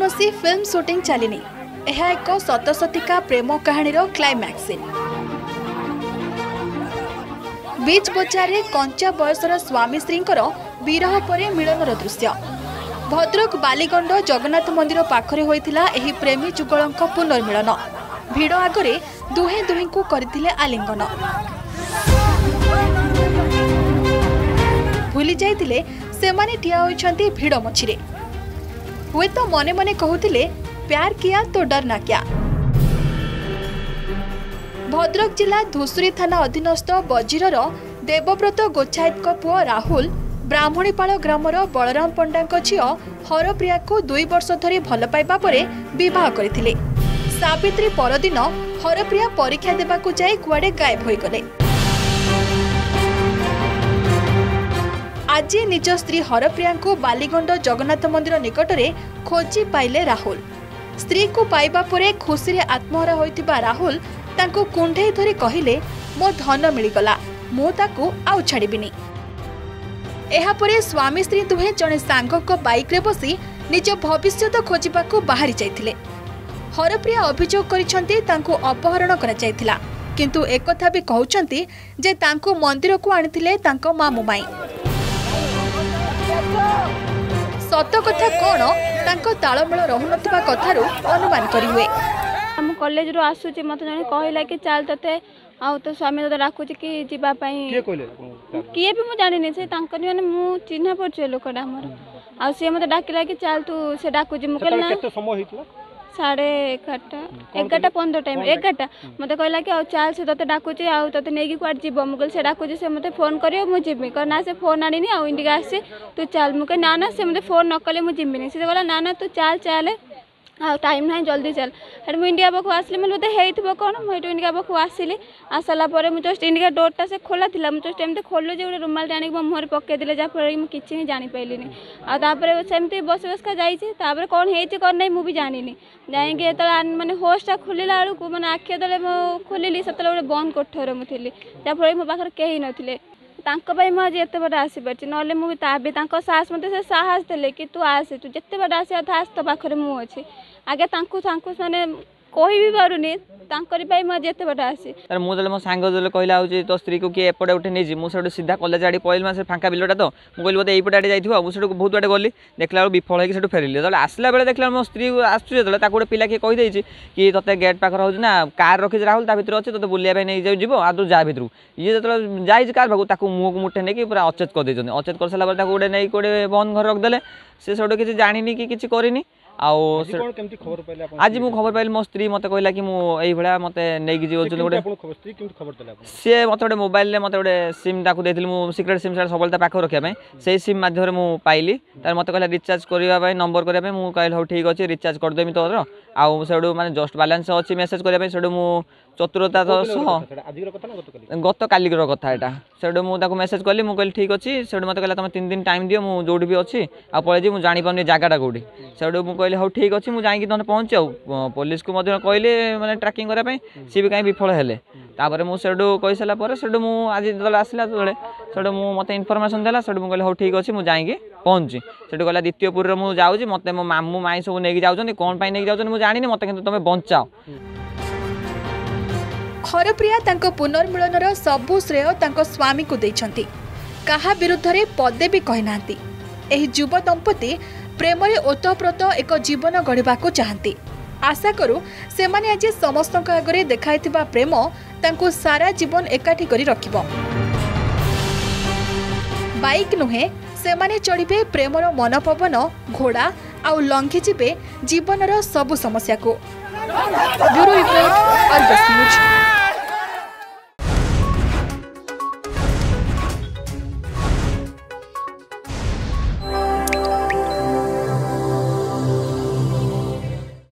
कौनसी film shooting चलिनी यह एक सतसतिका प्रेम कहानी क्लाइमैक्स सीन। बीच बजार कंचा बयसर स्वामी स्त्री विरह पर मिलन दृश्य। भद्रक बालीगंड जगन्नाथ मंदिर पाखरे होइथिला एही प्रेमी जुगलंक पुनर्मिलन। भिड़ आगरे दुहे दुही को करथिले आलिंगन। भूली जाइतिले सेमाने ठिया होइछंती भिड़ मछिरे। हुए तो मने मने कहूतिले प्यार किया तो डरना क्या। भद्रक जिला धुसुरी थाना अधीनस्थ बजीरर देवव्रत गोछायत पुओ राहुल ब्राह्मणीपाल ग्रामर बलराम पंडा झील हरप्रिया को 2 वर्ष धरी भल पाइबा परे विवाह करथिले। सावित्री परदिन हरप्रिया परीक्षा देबाकू जाई कुआडे गायब होई गले। आज निज स्त्री हरप्रिया को बालीगंड जगन्नाथ मंदिर निकट में खोजी पाइले राहुल। स्त्री को पाइबा परे खुशी रे आत्महरा होइतिबा राहुल तांको कुंढे धरी कहिले मो धन मिलगला मु ताकू आउ छाड़बिनी। एहा परे स्वामी स्त्री दुहे जने सांगक बाइक रे बसी निज भविष्यत खोजिबाकू बाहरी जाइथिले। हरप्रिया अभियोग करिसंती तांको अपहरण करा जाइथिला, किंतु एकथा भी कहउचंती जे तांको मंदिर को आनिथिले तांको मामू माई। सत कथा कौन तांको तालमेल रहुनथिबा कथारू अनुमान करि हुए। हम कॉलेज रो आसुची मत जने कहला कि चल तते आउ तो स्वामी तो राखुची कि जीवा पई के कहले किए भी मु जानि नै से तांकनी माने मु चिन्हा परछे लोकडा हमर आ से मते डाकिला कि चल तू से डाकुची मु कहला केते समय हितला 11:30 टाइम 11 मते कहला कि चल से तते डाकुची आ तते नेगी क्वाड जीव मु कहल से डाकुची से मते फोन करियो मु जिमी कर ना से फोन आनी आ इंडिका आसे तू चल मु कह ना ना से मते फोन न कले मु जिमी से कहला ना ना तू चल चल हाँ टाइम ना जल्दी चल हेड मुझे इंडिया पाक आसली मतलब बोलते कौन मुझे इंडिया पाक आसली आसला मुझे जस्ट इंडिया डोरटा से खोला था मुझे जस्ट एमती खोलु जो रुमाल आनिक मो मुहर पकईदे जहाँफल मुझे किसी जानीपारे आपर सेमती बस बसका जापर कौन है कौन नहीं मुझे जानी जाइए मैंने होस्टा खोलला बेलू मैंने आखि तले खोलिली से बंद कोठर मुझे जहाँफल मो पाखे कहीं नथिले मुझे एत बड़ा आसीपारी ना मुझे साहस मत से साहस देले कि तू आसे तू जिते बड़ा आसा था आस तो पाखे मुझे आगे माने कही भी पारुनी मुझे एत बड़ा आसी मुझे मो सांग जो कहला हूँ तो स्त्री को किए एपटे उठे नहीं मुझे सीधा कलेज आड़ी पड़े से फांका बिलटा तो मुझे बोलते यही पटे जाइए मुझे बहुत बाटे गली देखला विफल होकर फेरिली तो आसला बेले देखला मो स्त्री आसुचे गोटे पिला किए कहीदे कि ते गेट पाखे हो कार रखी राहुल ता भर अच्छे तो बुलाया नहीं जीव आ तू जा भर ये जो जाइए कार भाग मुँह को मुठे नहीं पूरा अचेत कर देते अचेत कर सारा गोटे नहीं गोटे बंद घर रखिदे से सब किसी जानी कि किसी करनी आज मुझे खबर पाइली मो स्त्री मत कहला कि मुझे मत नहीं गोटे सी मत गोटे मोबाइल मत गोटे सिम देती सिक्रेट सिम सब पाखे रखापी से सिम मध्यम मुझे पाइली मत कहला रिचार्ज करने नंबर करने मुझे कहल हाँ ठीक अच्छे रिचार्ज करदेमी तोर आउ से माने जस्ट बालांस अच्छी मेसेज करने से चतुरता गत कालिक कथा यहाँ से मुझे मेसेज कली मुझे कहली ठीक अच्छे से मत कहला तुम 3 दिन टाइम दियो मुझे जो भी अच्छी आ पलि मुझे जापारे जगटा कौटी से मुझे कहली हाँ ठीक अच्छे मुझे जाकि तुम पहुँचे पुलिस को कहले मैंने ट्रैकिंग करने सी भी कहीं विफल हेले मुझे कही सारापर से आज जो आसला से मत इनफर्मेशन देला से मुझे हाँ ठीक अच्छे मुझे जाकि पहुँची से कहला द्वितीयपुर मुझे जाऊँगी मत मो मामू माई सब नहीं जाऊँ कौन पाई नहीं जाऊँ मुझे जानी मत कि तुम बचाओ। हरप्रिया तांको पुनर्मिलनर सबु श्रेय तांको स्वामी को देइछंती। कहा विरुद्ध रे पदे भी कहि नांती। एही युव दंपति प्रेम रे ओतप्रोत एक जीवन गढ़िबा को चाहंती। आशा करू से माने आज समस्तक आगरे देखाइथिबा प्रेम तांको सारा जीवन एकाठी करी रखिबो। बाइक नुहे से माने चढ़िबे प्रेमर मन पवन घोड़ा आउ लंघी जिबे जीवनर सबु समस्या को। Bureau report Argus news.